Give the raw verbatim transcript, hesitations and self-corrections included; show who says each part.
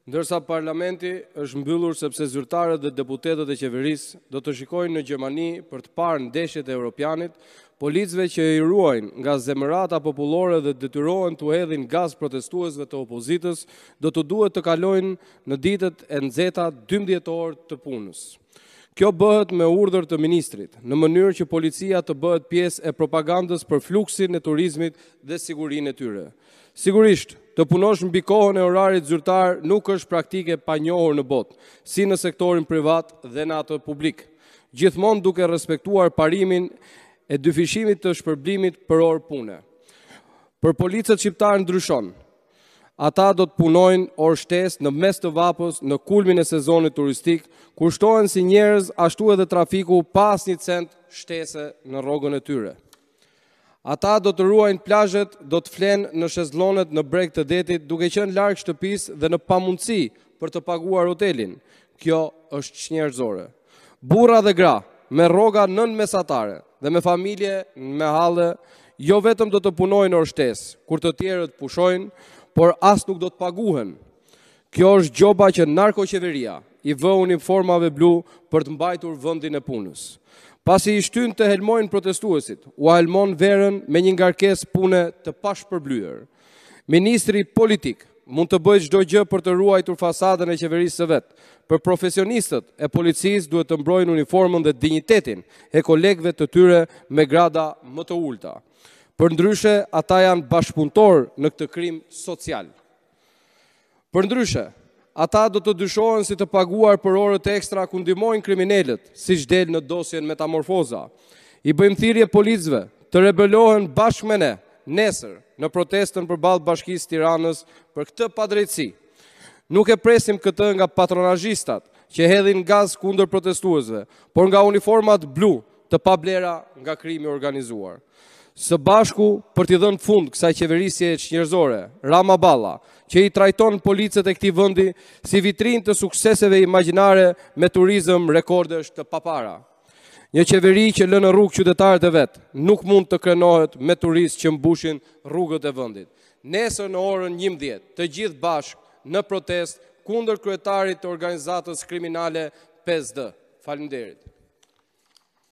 Speaker 1: Ndërsa parlamenti është mbyllur sepse zyrtarët dhe deputetët e qeverisë do të shikojnë në Gjermani për të parë ndeshjet e Europianit, policëve që i ruajnë nga zemërata popullore dhe detyrohen të hedhin gaz protestuesve të opozitës, do të duhet të kalojnë në ditët e nxehta dymbëdhjetë orë të punës. Kjo bëhet me urdhër të ministrit, në mënyrë që policia të bëhet pjesë e propagandës për fluksin e turizmit dhe sigurinë e tyre. Sigurisht, të punosh mbi kohën e orarit zyrtar nuk është praktike pa njohur në botë, si në sektorin privat dhe në atë publik, gjithmonë duke respektuar parimin e dyfishimit të shpërblimit për orë pune. Për policët shqiptarë ndryshon. Ata do të punojnë orë shtesë në mes të vapës në kulmin e sezonit turistik, kur shtohen si njerëz ashtu edhe trafiku pa asnjë cent shtese në rrogën e tyre. Ata do të ruajnë plazhet, do të flenë në shezllonet në breg të detit, duke qenë larg shtëpisë dhe në pamundësi për të paguar hotelin. Kjo është çnjerëzore. Burra dhe gra, me rroga nën mesatare dhe me familje me halle, jo vetëm do të punojnë orë shtesë, kur të tjerët pushojnë, por as nuk do të paguhen. Kjo është gjoba që narkoqeveria i vë uniformave blu për të mbajtur vendin e punës. Pasi i shtyn të helmojnë protestuesit, u helmon verën me një ngarkesë pune të pashpërblyer. Ministri politik mund të bëjë çdo gjë për të ruajtur fasadën e qeverisë së vet. Për profesionistët e policisë duhet të mbrojnë uniformën dhe dinjitetin e kolegëve të tyre me grada më të ulta. Për ndryshe, ata janë bashkëpunëtor në këtë krim social. Për ndryshe, ata do të dyshohen si të paguar për orët ekstra ku ndihmojnë kriminalët, siç del në dosjen Metamorfoza. I bëjmë thirrje policëve të rebelohen bashkë me ne, nesër, në protestën përballë Bashkisë Tiranës për këtë padrejtësi. Nuk e presim këtë nga patronazhistat që hedhin gaz kundër protestuesve, por nga uniformat blu të pablera nga krimi organizuar. Së bashku për t'i dhënë fund kësaj qeverisje çnjerëzore, Rama Balla, që i trajton policët e këtij vendi si vitrinë të sukseseve imagjinare me turizëm rekordesh të papara. Një qeveri që lë në rrugë qytetarët e vet, nuk mund të krenohet me turistë që mbushin rrugët e vendit. Nesër në orën njëmbëdhjetë, të gjithë bashkë në protestë kundër kryetarit të organizatës kriminale pesë D. Faleminderit.